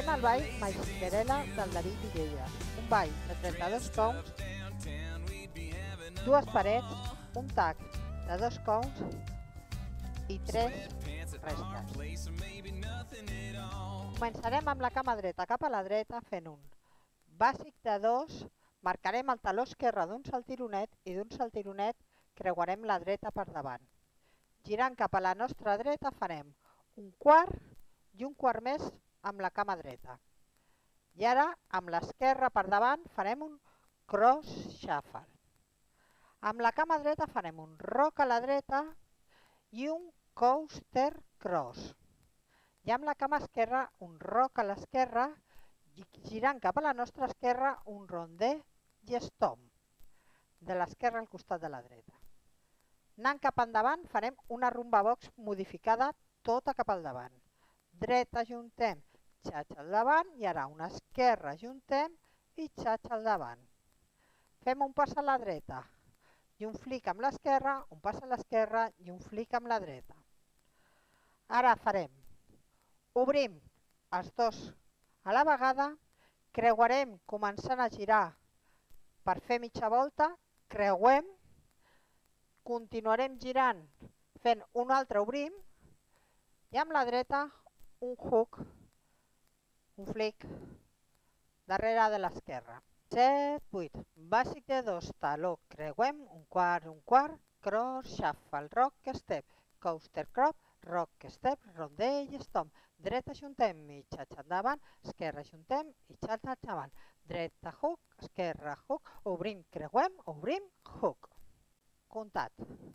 al ball Maisquerela del David Villella, un ball de 32 cons, dues parets, un tac de 2 cons i 3 restes. Començarem amb la cama dreta cap a la dreta fent un bàsic de 2, marcarem el taló esquerre d'un saltironet i d'un saltironet creuarem la dreta per davant. Girant cap a la nostra dreta farem un quart i un quart més amb la cama dreta. I ara amb l'esquerra per davant farem un cross shuffle. Amb la cama dreta farem un rock a la dreta i un coaster cross. I amb la cama esquerra un rock a l'esquerra i girant cap a la nostra esquerra un rondé i stomp. De l'esquerra al costat de la dreta. Anant cap endavant farem una rumba box modificada tota cap al davant. Dreta ajuntem, xatxa al davant i ara una esquerra ajuntem i xatxa al davant. Fem un pas a la dreta i un flic amb l'esquerra, un pas a l'esquerra i un flic amb la dreta. Ara farem, obrim els dos a la vegada, creuarem començant a girar per fer mitja volta, creuem, continuarem girant fent un altre obrim i amb la dreta un hook, un flic darrere de l'esquerra. 7, 8, bàsic de 2, taló, creuem, un quart, cross, shuffle, rock, step, coaster, crop, rock, step, rondell, stomp, dreta ajuntem i xatxa endavant, esquerra ajuntem i xatxa endavant, dreta hook, esquerra hook, obrim, creuem, obrim, hook. Comptat.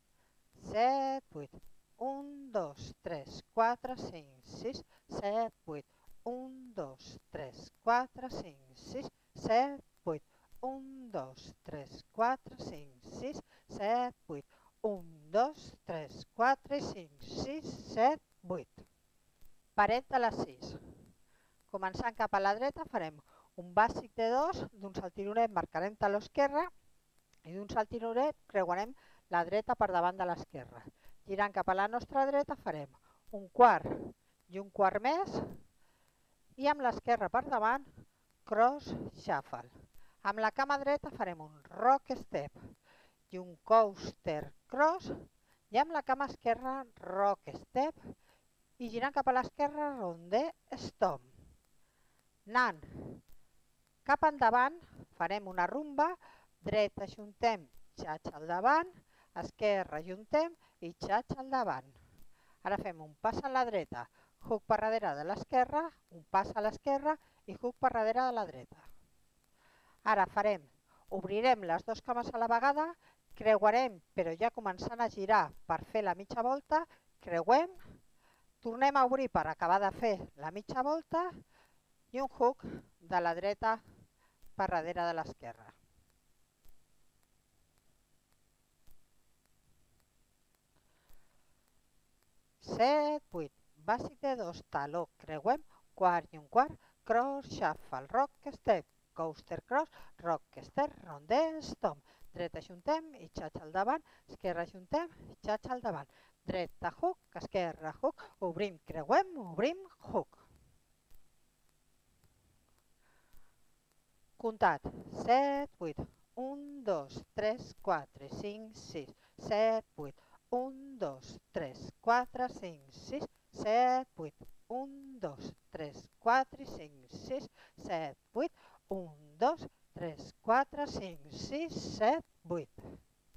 7, 8, 1, 2, 3, 4, 5, 6, 7, 8, 1, 2, 3, 4, 5, 6, 7, 8, 1, 2, 3, 4, 5, 6, 7, 8, 1, 2, 3, 4, 5, 6, 7, 8. Paret de les 6. Començant cap a la dreta farem un bàsic de 2, d'un saltironet marcarem taló esquerre i d'un saltironet creuarem la dreta per davant de l'esquerra. Girant cap a la nostra dreta farem un quart i un quart més i amb l'esquerra per davant cross shuffle. Amb la cama dreta farem un rock step i un coaster cross i amb la cama esquerra rock step i girant cap a l'esquerra rondé stomp. Anant cap endavant farem una rumba, dreta ajuntem, xatxa al davant, esquerra ajuntem i xatxa al davant. Ara fem un pas a la dreta, hook per darrere de l'esquerra, un pas a l'esquerra i hook per darrere de la dreta. Ara farem, obrirem les dues cames a la vegada, creuarem però ja començant a girar per fer la mitja volta, creuem, tornem a obrir per acabar de fer la mitja volta i un hook de la dreta per darrere de l'esquerra. Set, 8, bàsic de 2, taló, creuem, quart i un quart, cross, shuffle, rock, step, coaster, cross, rock, step, rondé, stomp, dreta ajuntem i xatxa al davant, esquerra ajuntem i xatxa al davant, dreta hook, esquerra hook, obrim, creuem, obrim, hook. Comptat, 7, 8, 1, 2, 3, 4, 5, 6, 7, 8, 1, 2, 3, 4, 5, 6, 7, 8, 1, 2, 3, 4, 5, 6, 7, 8, 1, 2, 3, 4, 5, 6, 7, 8.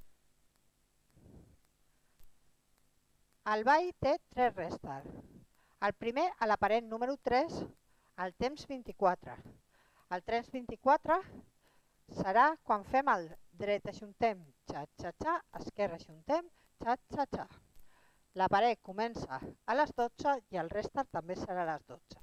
El ball té 3 restes. El primer a la paret número 3, al temps 24. El temps 24 serà quan fem el dret ajuntem, xa-xa-xa, esquerra ajuntem, xa-xa-xa. La paret comença a les 12 i el resta també serà a les 12.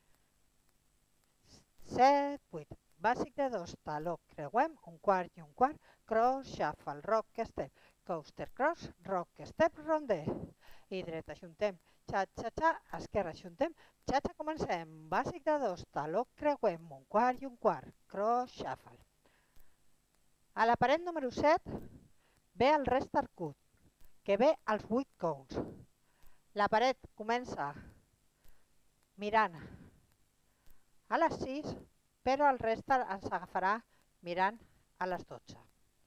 7, 8, bàsic de 2, taló, creuem, un quart i un quart, cross, shuffle, rock, step, coaster, cross, rock, step, rondé. I dret ajuntem, xa-xa-xa, esquerra ajuntem, xa-xa, comencem, bàsic de 2, taló, creuem, un quart i un quart, cross, shuffle. A la paret número 7 ve el restart cut, que ve als 8 counts. La paret comença mirant a les 6, però el resta ens agafarà mirant a les 12.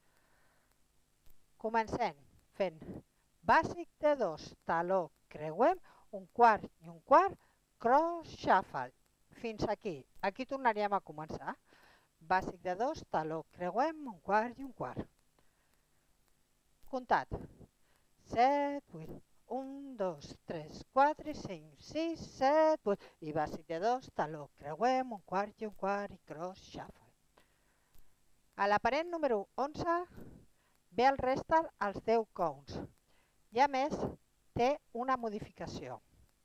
Comencem fent bàsic de 2, taló, creuem, un quart i un quart, cross shuffle. Fins aquí. Aquí tornaríem a començar. Bàsic de 2, taló, creuem, un quart i un quart. Comptat. 7, 8, 1, 2, 3, 4, 5, 6, 7, 8. I bàsic de 2, taló, creuem, un quart i cross shuffle. A l'aparell número 11 ve el resta als 10 counts. I a més té una modificació.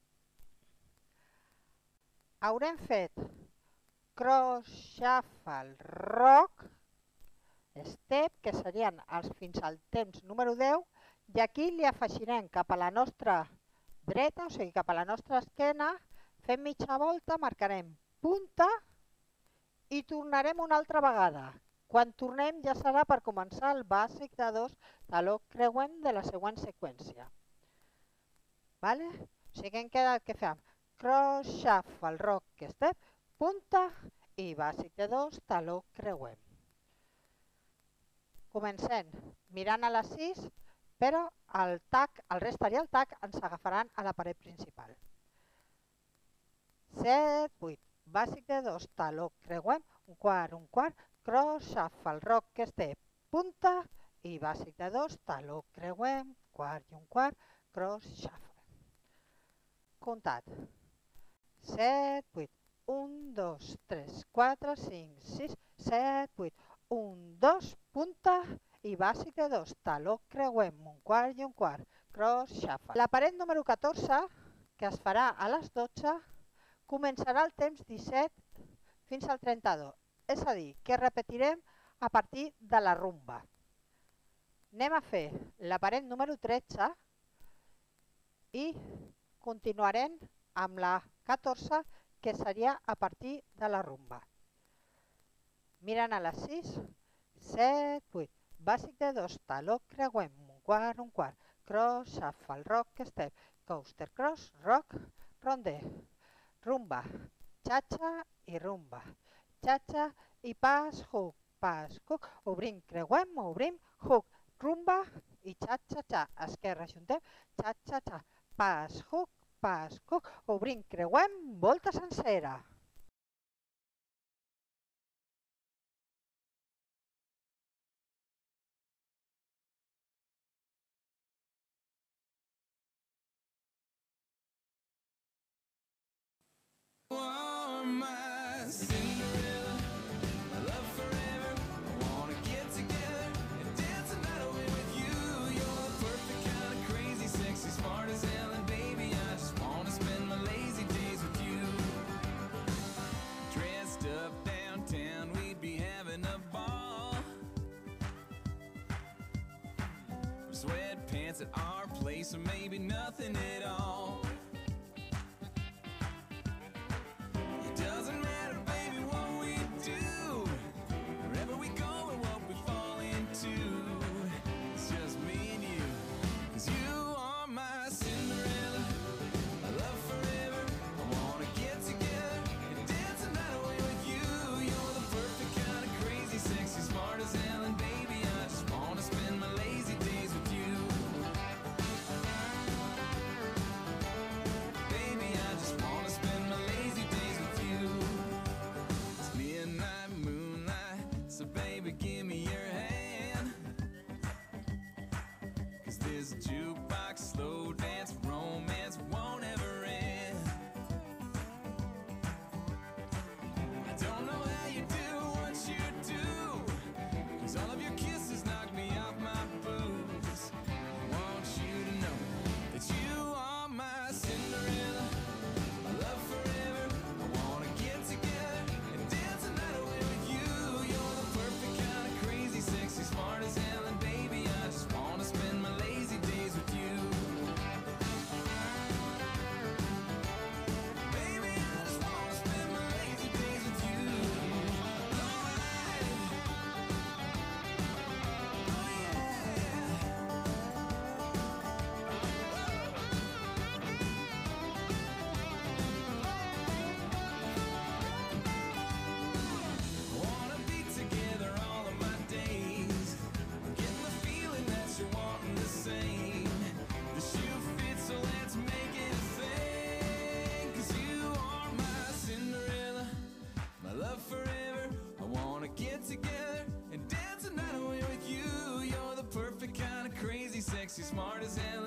Haurem fet cross, shuffle, rock, step, que serien fins al temps número 10, i aquí li afegirem cap a la nostra dreta, o sigui cap a la nostra esquena, fem mitja volta, marcarem punta i tornarem una altra vegada. Quan tornem ja serà per començar el bàsic de 2, taló, creuem de la següent seqüència. Vale? O sigui que em queda el que fem cross, shuffle, rock, step, punta i bàsic de 2, taló, creuem. Comencem mirant a les 6, però el resta i el tag ens agafaran a la paret principal. 7, 8, bàsic de 2, taló, creuem, un quart, cross, shuffle, rock, step, punta i bàsic de 2, taló, creuem, quart i un quart, cross, shuffle. Comptat. 7, 8, 1, 2, 3, 4, 5, 6, 7, 8, 1, 2, punta i bàsic de 2, taló, creuem, un quart i un quart, cross, shuffle. La paret número 14, que es farà a les 12, començarà el temps 17 fins al 32, és a dir, que repetirem a partir de la rumba. Anem a fer la paret número 13 i continuarem amb la 14, que seria a partir de la rumba. Mirant a les 6, 7, 8, bàsic de 2, taló, creuem, un quart, cross, shuffle, rock, step, coaster, cross, rock, rondé, rumba, cha-cha i rumba, cha-cha i pas, hook, obrim, creuem, obrim, hook, rumba i cha-cha-cha, esquerra, juntem, cha-cha-cha, pas, hook, obrim, creuem, volta sencera. Sweatpants at our place, or maybe nothing at all. It doesn't matter, baby, what we do, wherever we go and what we fall into. It's just me and you, 'cause you are my Cinderella, my love forever. I wanna get together and dance the night away with you. You're the perfect kind of crazy, sexy, smart as hell, and baby, I just wanna spend my lazy days with you. This jukebox slow dance romance won't ever end. I don't know how you do what you do, 'cause all of your kisses knock me off my boots. I want you to know that you are my Cinderella, my love forever. I wanna get together and dance the night away with you. You're the perfect kind of crazy, sexy, smart as hell, and baby, I just wanna spend my lazy days with hard as hell